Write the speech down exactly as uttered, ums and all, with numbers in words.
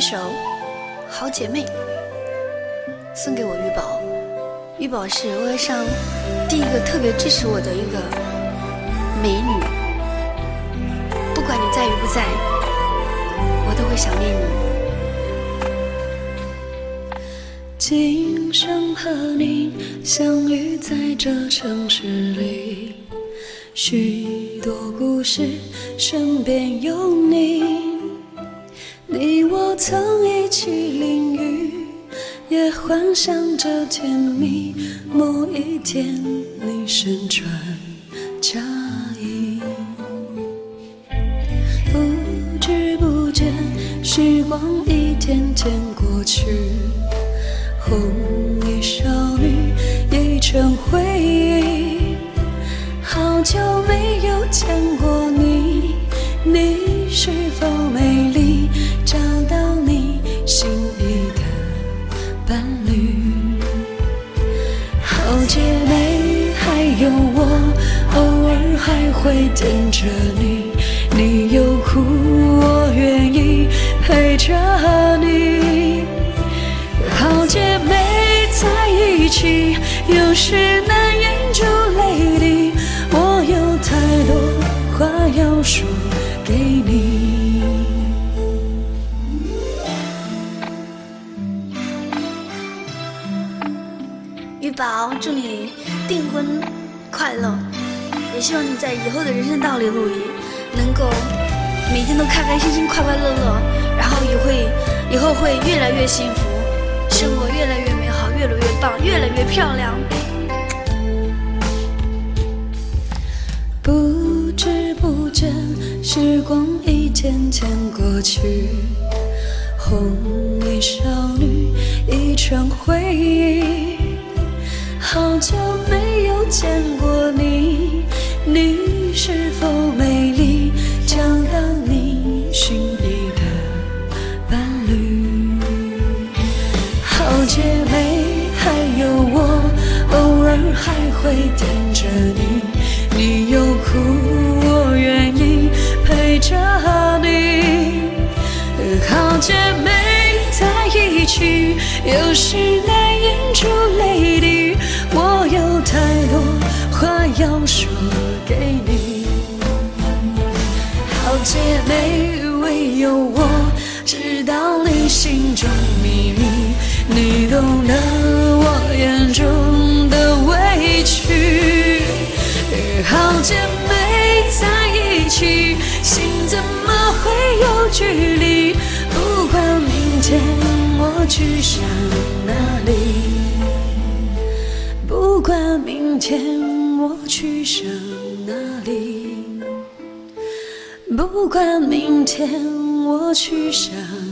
首《好姐妹》，送给我玉宝。玉宝是微博上第一个特别支持我的一个美女，不管你在与不在，我都会想念你。 今生和你相遇在这城市里，许多故事身边有你，你我曾一起淋雨，也幻想着甜蜜，某一天你身穿嫁衣，不知不觉时光一天天过去，红衣少女已成回忆，好久没有见过你，你是否美丽，找到你心仪的伴侣。好姐妹还有我，偶尔还会等着你，你有哭我愿意陪着你。好姐妹在一起，有时难掩住泪滴，我有太多话要说给你。 玉宝，祝你订婚快乐，也希望你在以后的人生道路里能够每天都开开心心、快快乐乐，然后也会以后会越来越幸福，生活越来越美好，越来越棒，越来越漂亮。 不知不觉时光一天天过去，红衣少女已成回忆，好久没有见过你，你是否美丽，找到你心仪的伴侣。好姐妹还有我，偶尔还会等着你，你有哭我愿意陪着你。好姐妹在一起，有时难掩住泪滴，我有太多话要说给你。好姐妹唯有我知道你心中秘密，你懂得我眼中的委屈。好姐妹在一起，心怎么会有距离，不管明天我去向哪里，不管明天我去向哪里，不管明天我去向